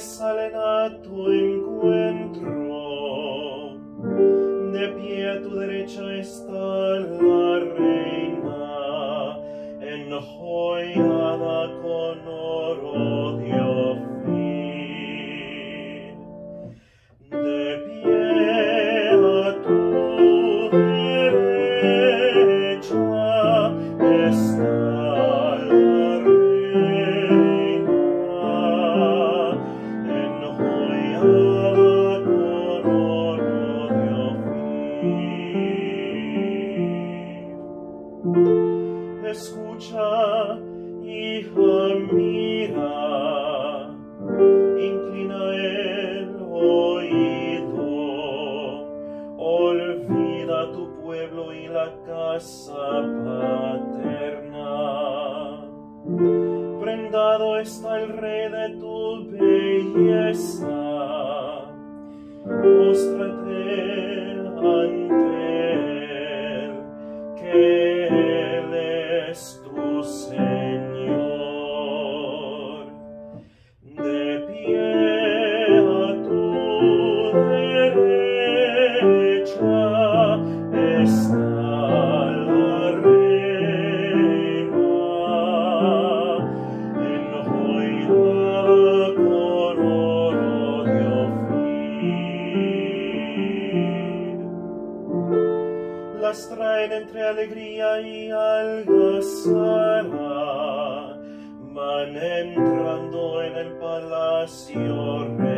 salen a tu encuentro. De pie a tu derecha está la reina, enjollada con oro de Ofir. De pie a tu derecha está la reina, enjollada con oro de Ofir. Escucha, hija, mira, inclina el oído, olvida tu pueblo y la casa paterna. Prendado está el rey de tu belleza, póstrate ante él, que él es tu Señor. De pie a tu derecha está la reina, enjollada con oro de Ofir. Las traen entre alegría y algazara, van entrando en el palacio real.